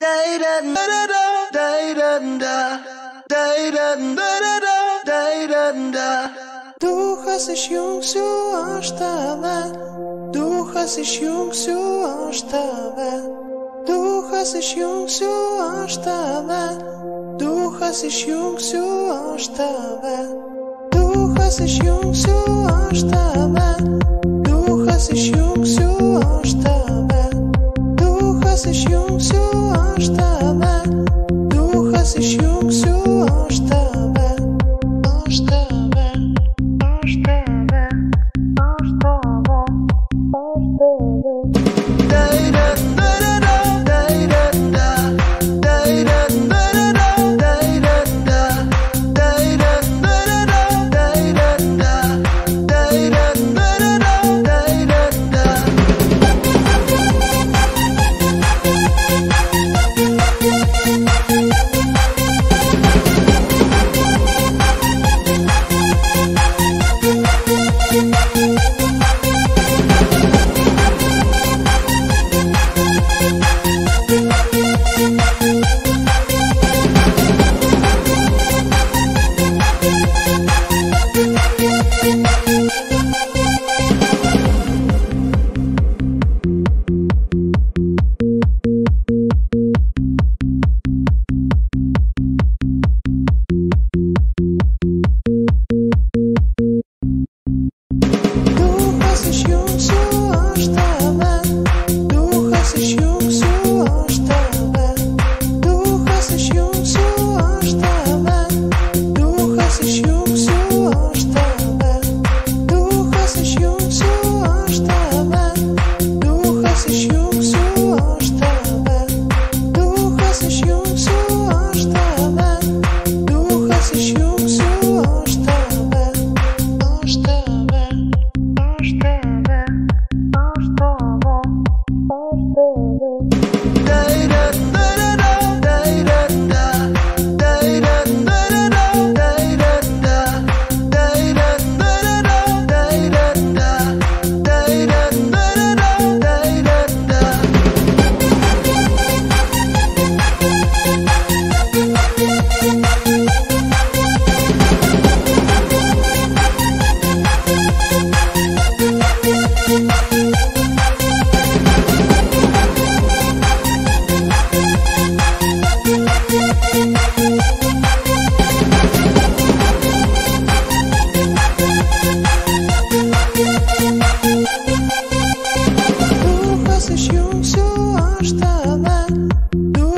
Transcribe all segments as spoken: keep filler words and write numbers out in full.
Duchas išjungsiu aš tave, duchas išjungsiu aš tave, duchas išjungsiu aš tave, duchas išjungsiu aš tave, duchas išjungsiu aš tave, duchas išjungsiu aš tave, duchas išjungsiu aš tave, duchas išjungsiu aš tave, aš tave.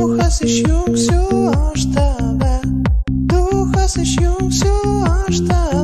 Duchas išjungsiu aš tave, duchas išjungsiu aš tave.